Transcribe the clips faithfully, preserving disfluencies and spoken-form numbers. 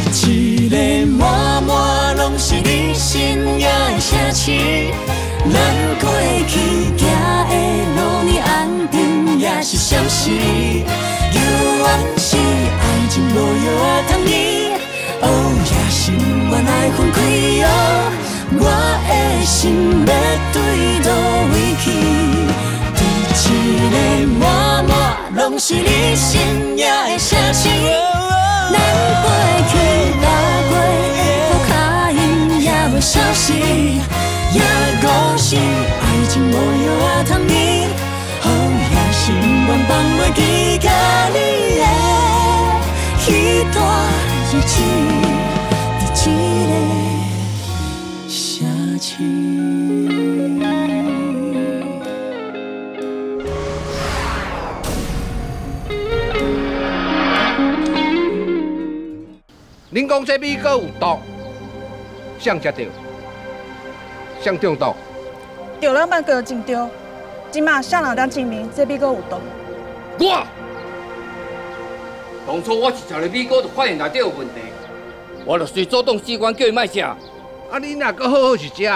一个满满拢是你心野的城市，咱过去行的路，你安定也是相识。犹原是爱情无药啊通医，黑夜心愿爱分开哦，我的心要对倒位去？伫一个满满拢是你心野的城市。 咱过去流过，无脚印也袂消失，也故事爱情无药啊通医，黑夜心愿放袂记甲你的彼段日子，伫一个城市。 恁讲这米果有毒，谁食着？谁中毒？ 着老板哥真对，即马谁人当证明这米果有毒？ 我，当初我是食了米果，就发现内底有问题，我就随主动机关叫伊莫食。啊， 你若搁好好是食？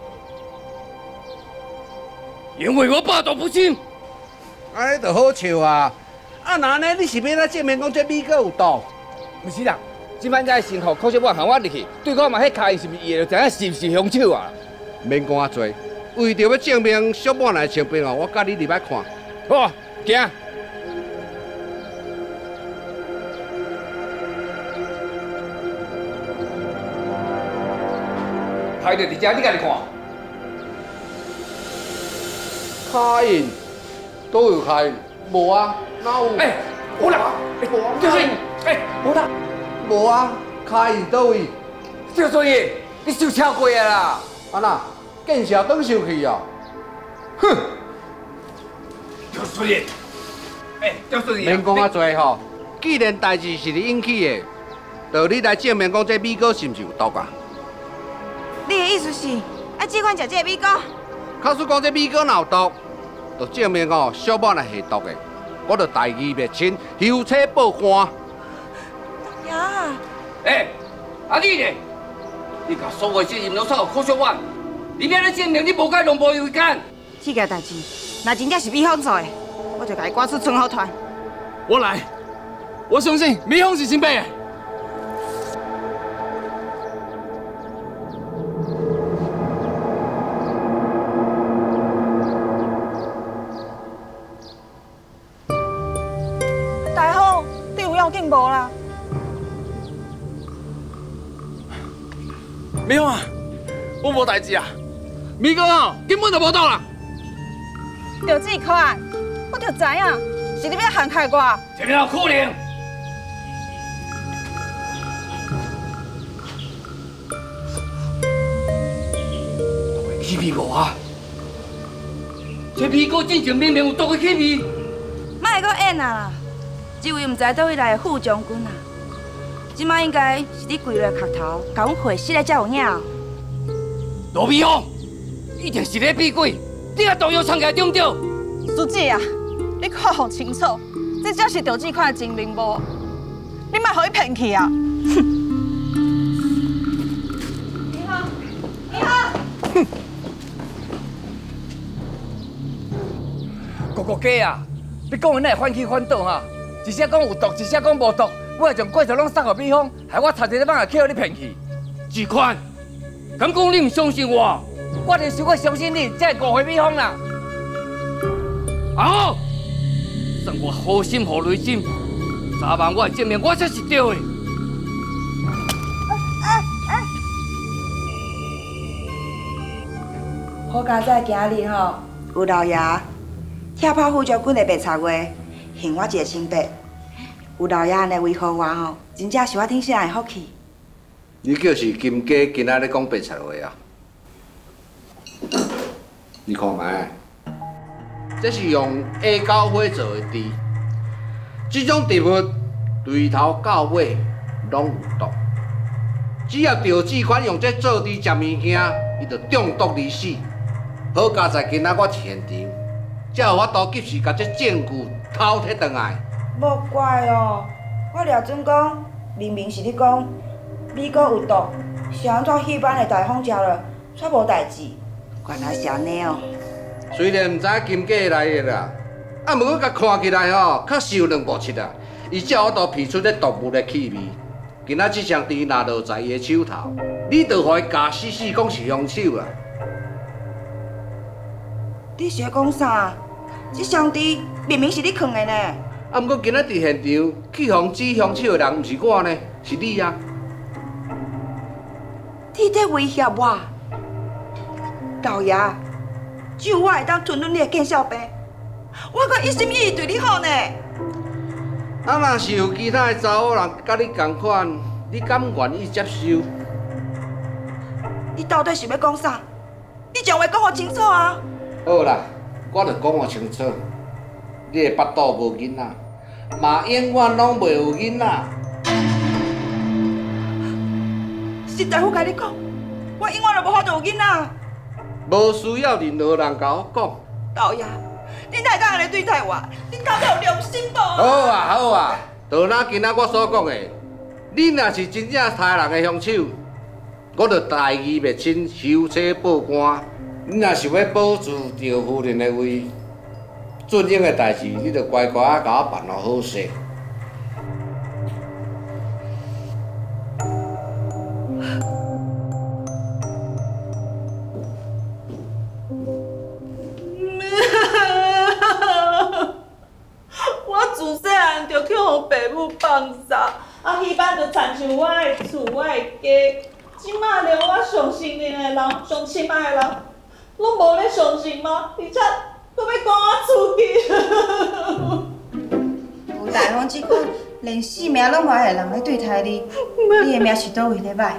因为我百毒不侵。 安尼就好笑啊！啊，那呢？你是要来证明讲这米果有毒？ 不是啦。 即摆才先互口罩我含我入去，对看嘛，迄卡伊是毋是伊就知影是毋是凶手啊？ 免讲啊多，为着要证明小满来成病哦，我甲你入来看。 好，行。拍着伫遮，你家己看。 卡印，都有卡印，无啊？哪有？ 哎，有啦， 无啊？ 就是，哎，有啦。 无啊，卡印倒位？ 赵作业，你受超过啊啦！ 安那建设转收去哦？ 哼！赵作业，哎，赵作业， 免讲啊多吼，既然代志是你引起的，就你来证明讲这米果是毋是有毒啊？ 你的意思是，啊，只管食这个米果？ 假使讲这米果有毒，就证明哦小满来下毒的，我就大义灭亲，休车报官。 呀！ 哎，啊你呢？你甲所有责任拢扫科学院，你免来证明你无甲龙无有干。 这件代志，若真正是美芳做的，我就甲伊赶出春后团。 我来，我相信美芳是清白的。 大风，你有要紧无啦？ 美芳啊，我无代志啊，米哥哦根本就无毒啦。 着这款，我就知影是你要陷害我。 这边有可能。气味无啊？这米果进前明明有毒的气味。 莫阁演啊！这位唔知倒位来的副将军啊！ 即摆应该是你跪落磕头，甲阮会死来才有影。 罗美芳，一定是你逼鬼，你也动摇参加对唔对？ 书记啊，你看好清楚，这才是着这款的证明无？你莫互伊骗去啊！哼！你好，你好。 哼！哥哥家啊，你讲的哪会反起反倒哈？一些讲有毒，一些讲无毒。 我还将过程拢送给美芳，害我差一日晚也去互你骗去。志宽，敢讲你唔相信我？我就想我相信你，才会误会美芳啦。啊好，算我好心好雷心，早晚我会证明我才是对的。 好佳在今日吼，有老爷跳跑副将军的白茶话，还我一个清白。 有老爷安尼维护我吼，真正是我顶世人的福气。 你就是金家今仔咧讲白菜话啊？你看卖，这是用 A 胶花做的猪，这种植物对头到尾拢有毒。只要赵志宽用这做猪食物件，伊就中毒而死。好佳在今仔我现场，才有法度及时把这证据偷摕回来。 莫怪哦，我廖准讲，明明是你讲美国有毒，是安怎戏班的大风食了，却无代志？原来是安尼哦。 虽然毋知金价来的啦，啊，毋过甲看起来吼，确实有两步七啊。伊照我都闻出这毒物的气味。今仔这双猪若落在伊的手头，你就互伊假死死讲是凶手啦。 你是在讲啥？这双猪明明是你藏的呢。 啊，毋过今仔伫现场去互指凶手的人毋是我呢，是你啊。 你在威胁我？老爷，只有我会当吞忍你的见笑病，我阁一心一意对你好呢。 啊，若是有其他的查某人甲你同款，你敢愿意接受？ 你到底是要讲啥？你将话讲好清楚啊！ 好啦，我着讲互清楚，你的腹肚无囡仔，嘛永远拢袂有囡仔。 是大夫甲你讲，我永远都无法度有囡仔。 无需要任何人甲我讲。 老爷，你哪会当安尼对待我？你到底有良心无？ 好啊好啊，就拿今仔我所讲的，你若是真正杀人的凶手，我着大义灭亲，修车报官。你若是要保住赵夫人的位，准应的代志，你着乖乖啊甲我办好好势。 我自细汉就去互爸母放杀，啊，戏班就亲像我的厝、我的家。即摆连我上信任的人、上亲爱的人，拢无咧相信吗？而且佫要赶我出去。 有大方即款连性命拢歹的人咧对待你，你的命是倒位咧歹？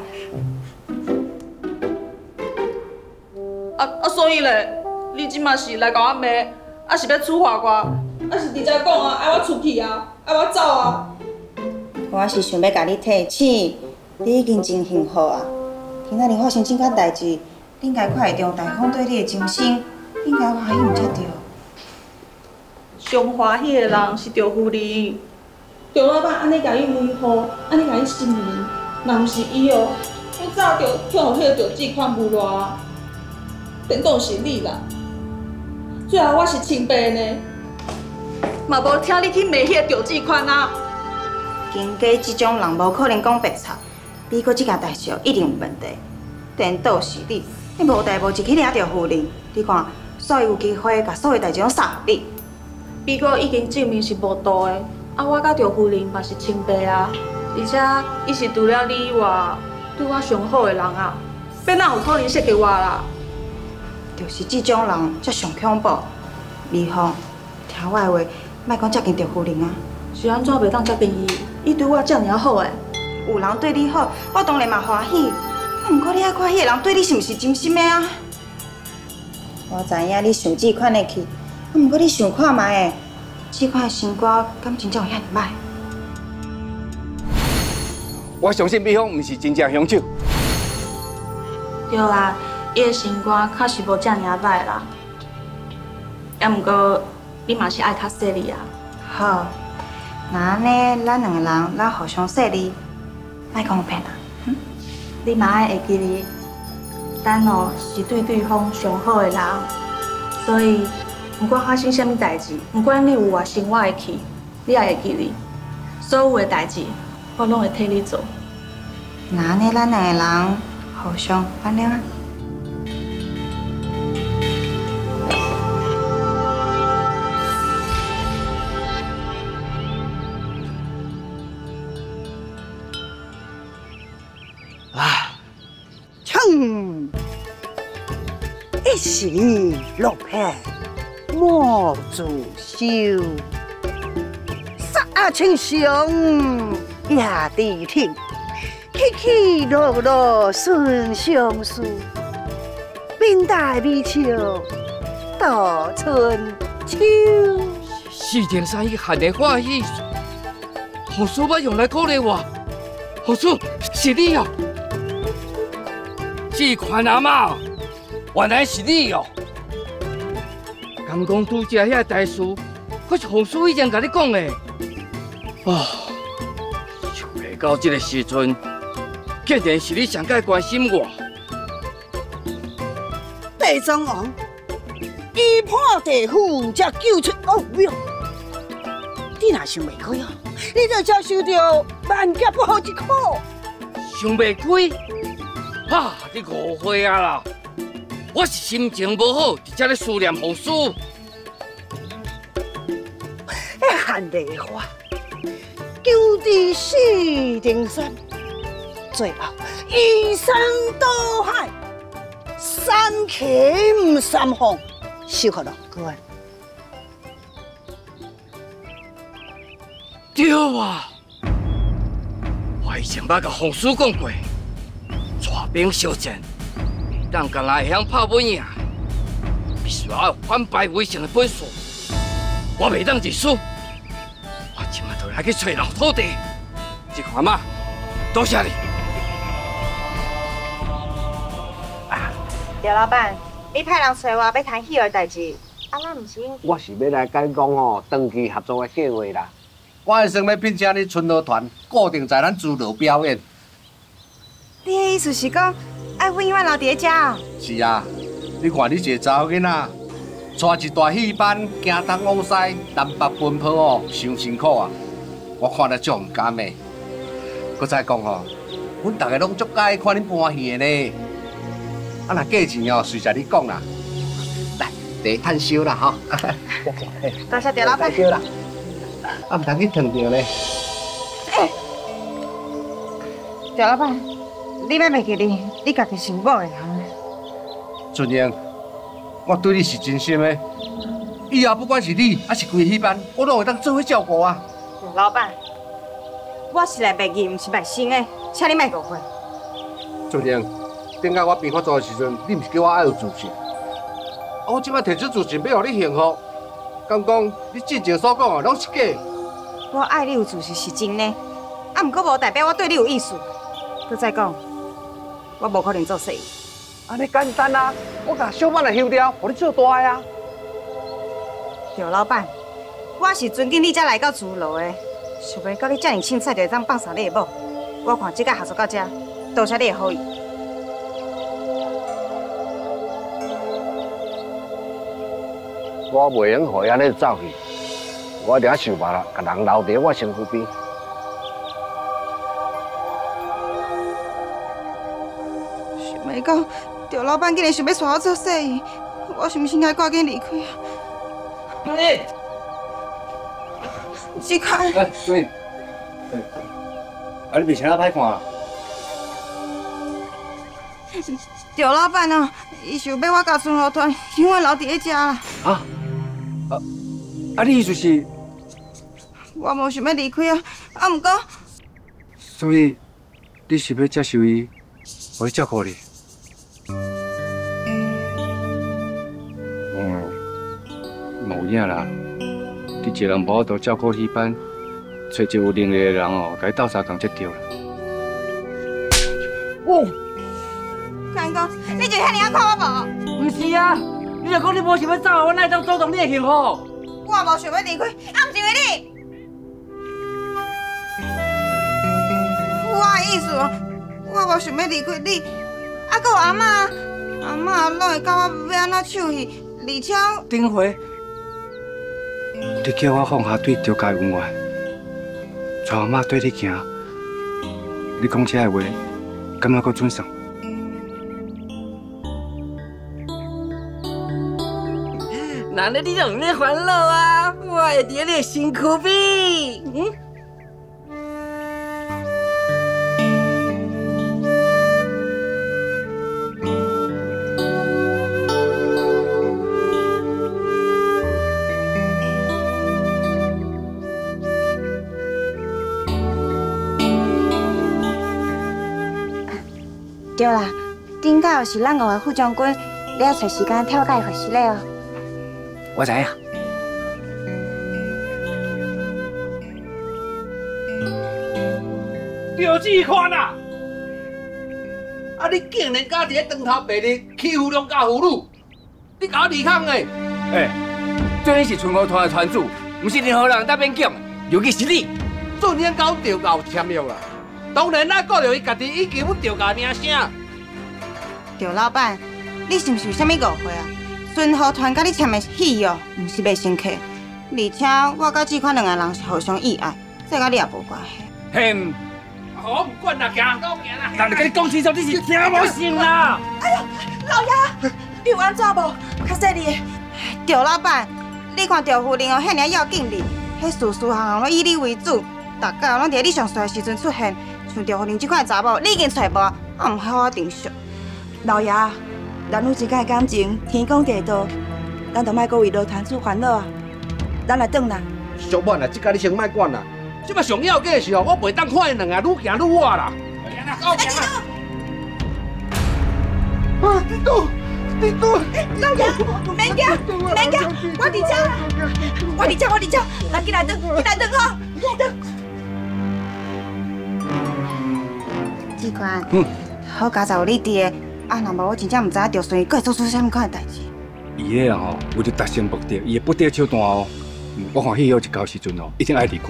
啊啊，所以咧，你即马是来甲我骂，啊是要处罚我，啊是直接讲啊，爱我出去啊，爱我走啊？ 我是想要甲你提醒，你已经真幸福啊！今仔日发生这款代志，你应该看会中大方对你的真心，你应该欢喜毋才对。 上欢喜的人是赵夫人，赵老板安尼甲伊维护，安尼甲伊信任，若毋是伊哦，我早就向迄个赵志宽诬赖啊。变讲是你啦，最后我是清白呢，嘛无听你去骂迄个赵志宽啊。 经过即种人无可能讲白贼，美国即件代志一定有问题。颠倒是你，你无代无志去领着夫人，你看，所以有机会甲所有代志拢撒互你。 美国已经证明是无毒的，啊，我甲赵夫人嘛是清白啊，而且伊是除了你以外对我上好的人啊，要哪有可能设计我啦？ 就是即种人才上恐怖。美芳，听我的话，莫讲接近赵夫人啊。 是安怎袂当接近伊？伊对我遮尔好诶。 有人对你好，我当然嘛欢喜。啊，毋过你爱看迄个人对你是毋是真心的啊？我知影你想即款的去，啊，毋过你想看觅的，即款的心肝敢真正有遐尔歹？ 我相信美芳毋是真正凶手。 对啦，伊的心肝确实无遮尔歹啦。也毋过你嘛是爱较细腻啊。 好，那安尼咱两个人咱互相说你，莫讲骗啊。嗯， 你嘛爱会记哩，咱哦是对对方上好的人，所以不管发生什么代志，不管你有偌生我的气，你也会记哩。所有的代志，我拢会替你做。 那安尼咱两个人互相原谅啊。 哼，一时落魄莫自修，杀青雄也地听，起起落落顺相思，面带微笑度春秋。 四件衫一喊的欢喜，何叔要用来鼓励我？何叔是你哦！志宽阿妈，原来是你哦！刚讲拄只遐大事，可是何叔以前甲你讲的。啊，想袂到这个时阵，竟竟然是你上该关心我。 地藏王一破地府，才救出恶庙。你若想袂开哦，你就遭受到万劫不复之苦。 想袂开？哈！你误会啊啦！我是心情无好，而且咧思念红叔。 迄汉地花，救治四灵山，最后移山倒海，三擒三放，收获乐观。 对啊，我以前捌甲红叔讲过，带兵相战，当干来会晓拍稳赢，必须要有反败为胜的本事。我袂当认输，我今晚就来去找老土地。这个阿妈，多谢你。 啊，刘老板，你派人找我要谈戏儿代志，啊，咱唔是？ 我是要来跟讲吼，长期合作的计划啦。我会想要聘请你春乐团，固定在咱主楼表演。 你的意思是讲，爱永远留伫遮啊？ 是啊，你看你一个查某囡仔，带一大戏班，行东往西，南北奔波哦，伤辛苦啊！我看了足唔甘的。搁再讲吼，阮大家拢足喜欢看恁搬戏的呢。啊，若价钱哦，随着你讲啦。来，第一摊收啦吼。 多谢赵老板。 收啦。啊，唔通去烫着呢。 哎，赵老板，你莫袂记你，你家己是我的人。 俊英，我对你是真心的。以后不管是你还是规戏班，我拢会当做伙照顾啊。 老板，我是来卖艺，唔是卖身的，请你莫误会。 俊英，顶下我病发作的时阵，你唔是叫我爱有自信？啊，我即摆摕出自信，要互你幸福。敢讲你之前所讲的拢是假？ 我爱你有自信是真的，啊，毋过无代表我对你有意思。搁再讲，我无可能做生意。 安尼简单啊！我甲小板来休掉，互你做大个啊！ 赵老板，我是尊敬你才来到主楼的，想袂到你遮尔凊彩就会当放下你的某。我看即个合作到遮，多谢你的好意。 我袂用互伊安尼走去，我一定想办法，甲人留伫我身躯边。 想袂到，赵老板竟然想要带我做生意，我是毋是应该赶紧离开啊？ 你， 志凯， 哎，对，啊，你面前哪歹看啊？ 赵老板啊，伊想要我甲春和团永远留伫咧遮啦。 啊？啊？啊，你意思是？ 我无想要离开啊，啊，毋过， 所以你是要接受伊，互伊照顾你？嗯，无影啦。你一个人无法度照顾戏班，找一个有能力的人哦，甲伊斗相共才对啦。哦。 干哥，你就遐尔啊看我无？ 唔是啊，你若讲你无想要走，我哪会当阻挡你的幸福？ 我无想要离开，啊，毋是因为你。我的意思哦，我无想要离开你，啊，搁有阿嬷，阿嬷拢会教我要安怎唱戏，而且顶回，你叫我放下对赵家恩怨，带阿妈对你行，你讲这个话，敢若搁准算？难得你让你烦恼啊，我会伫你的身躯边。嗯。 对啦，顶个是咱五个副将军，你要找时间跳介回事嘞哦。 我知影。 赵志宽啊！啊，你竟然敢伫咧当头白日欺负良家妇女，你搞离抗的！ 哎，这你是春和团的团主，不是任何人当免讲，尤其是你。 做年搞调搞签约啦！ 当然啦，顾着伊家己已经要调价领声。 赵老板，你是毋是有啥物误会啊？孙浩团甲你签的契约，毋是卖新客，而且我甲志宽两个人是互相意爱，这甲你也无关系。 嘿， 我唔管啦，行，我行啦。 人甲你讲清楚，你是听无信啦？ 哎呀，老爷，你有安怎无？较细哩。 赵老板，你看赵夫人哦，遐尔要紧哩，迄事事项项拢以你为主，大家拢伫你上衰的时阵出现，像赵夫人这款查某，你已经找无，啊唔好我定数。 老爷，男女之间的感情，天公地道，咱就莫搁为了谈处烦恼啊。咱来转啦。 小满啊，这家你先莫管啦。即摆上要紧的是哦，我袂当看因两个愈行愈歪啦。我行啦。啊，地都，地都。 老爷，免惊，免惊，我伫遮啦，我伫遮，我伫遮，咱进来转，进来转哈，转。 志宽， 嗯， 好佳在有你伫的。啊，若无我真正唔知影赵顺伊会做出啥物款的代志。 伊个吼，为了达成目的，伊会不得手段哦。我看迄号一到时阵哦，一定爱离开。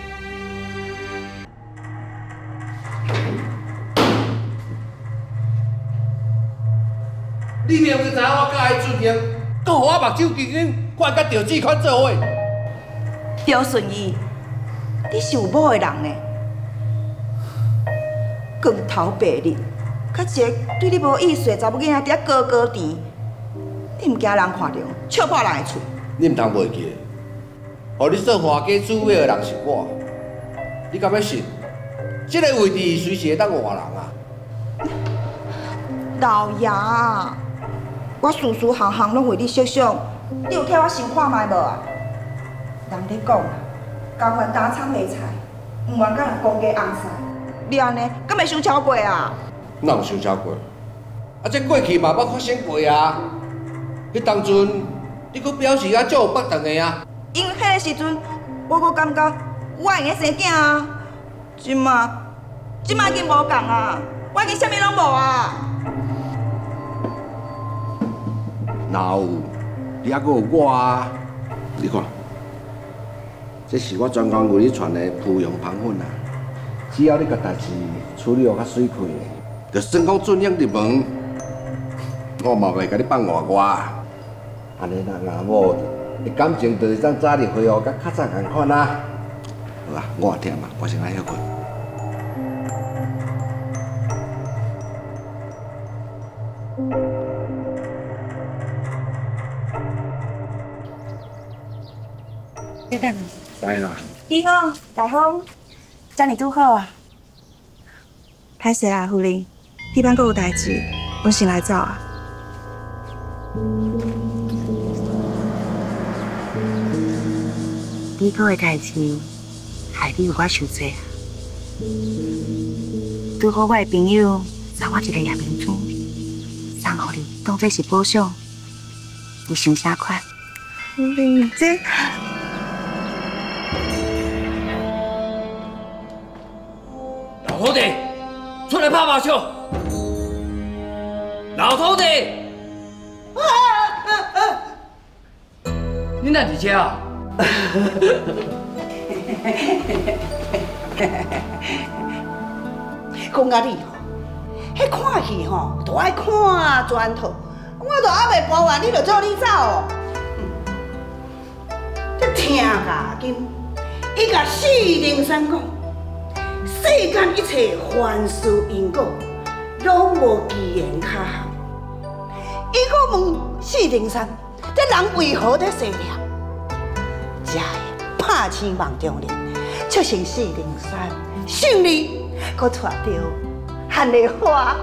你明明知影我甲伊出庭，搁互我目睭紧紧看甲赵志宽做伙。 赵顺义，你是有某的人呢，光头白脸。甲一个对你无意思的查某囡仔伫遐高高甜，你毋惊人看到笑破人的喙？ 你毋通袂记，互你做花家主委的人是我，你敢要信？这个位置随时会当换人啊！ 老爷，我事事项项拢为你设想，你有替我想看卖无啊？人咧讲啊，交番打厂卖菜，毋愿甲人公家红晒，你安尼敢会伤超过啊？ 哪有想超过？啊，这过去嘛捌发生过啊！迄当阵，你阁表示啊，足有北顿的啊！ 因为迄个时阵，我阁感觉我会用生囝啊。即马，即马已经无共啊，我已经啥物拢无啊。 哪有？你还阁有我啊！你看，这是我专工为你传的芙蓉盘粉啊！只要你甲代志处理得较水快。就算讲准英入门，我嘛袂甲你放外挂。安尼人阿某的感情就是当早日恢复甲较早共款啊。好啊，我也忝啊，我先来休困。 知啦。 你好，大风，遮尔拄好啊。歹势啊，夫人。彼班阁有代志，阮先来走啊。 你哥的代志，害你有我受罪啊！拄好我的朋友送我一个夜明珠，送互你，当作是补偿。你想啥款？ 夫人，这老土地，出来拍麻将！老土地，你哪伫遮啊？ 讲甲你吼，迄看戏吼，都爱看全套。我都还袂播完，你就叫你走哦。这听甲紧，伊甲四灵山讲，世间一切凡事因果，拢无机缘巧合。伊阁问四灵山，这人为何在生念？才会拍星梦中人，出成四灵山，胜利，阁带着汉的花。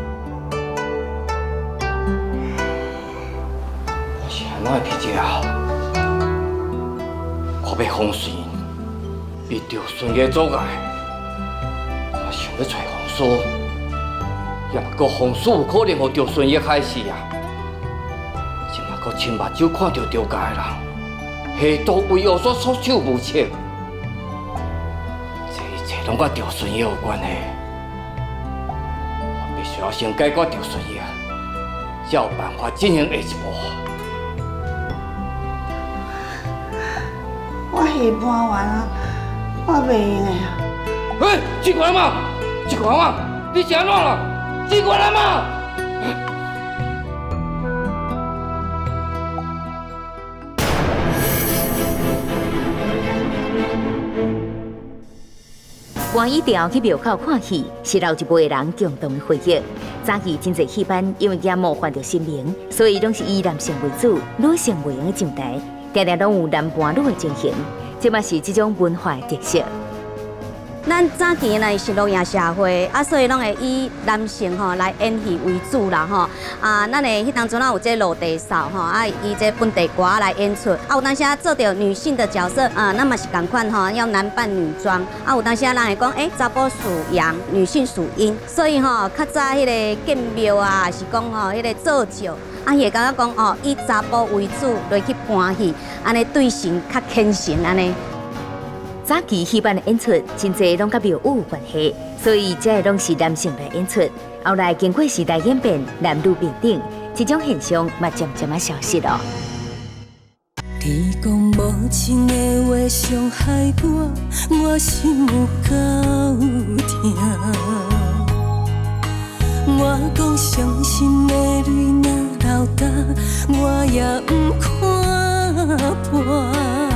我是安怎的脾气啊？我要封顺，伊着顺个阻碍。我想要找红叔，也嘛个红叔有可能互着顺个开始啊。即嘛个亲目睭看到着家的人，下毒为恶所束手无策。这一切拢甲着顺个有关系。我必须要先解决着顺个，才有办法进行下一步。 我戏搬完啊，我袂用的啊。 哎，这个嘛， 这款啊，你是安怎啦？死过来嘛！ 关一条去庙口看戏，是留一辈人共同的回忆。早期真侪戏班因为惊冒犯到神明，所以拢是以男性为主，女性袂用上台，常常拢有男扮女的情形，这嘛是这种文化的特色。 咱早期呢是农业社会，啊，所以拢会以男性吼来演戏为主啦吼。啊，咱的迄当阵啊有这落地扫吼，啊以这本地歌来演出。啊，有当时啊做到女性的角色，啊，那么是共款吼，要男扮女装。啊，有当时啊人会讲，诶、欸，查甫属阳，女性属阴。所以吼，较早迄个建庙啊，还是讲吼迄个造就，啊，伊会感觉讲哦，以查甫为主来去搬戏，安尼对神较虔诚安尼。 早期戏班的演出，真侪拢甲庙宇有关系，所以这个拢是男性来演出。后来经过时代演变，男女平等，这种现象嘛渐渐啊消失了。 你讲无情的话伤害我，我心有够痛。我讲伤心的泪若流干，我也不看破。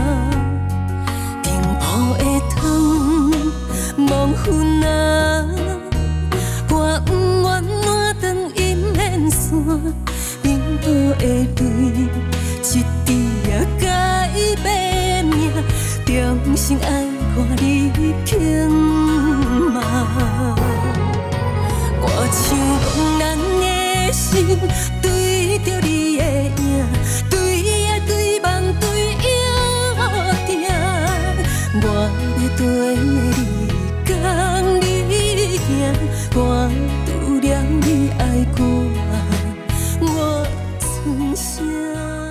雨的汤，梦昏啊，我不愿换长阴面线，冷雨的泪，一滴也改变命，终生爱看你轻慢。我像人的心，对着你的影，对爱对梦对影定。我要对你讲你行，我除了你爱我，我剩啥？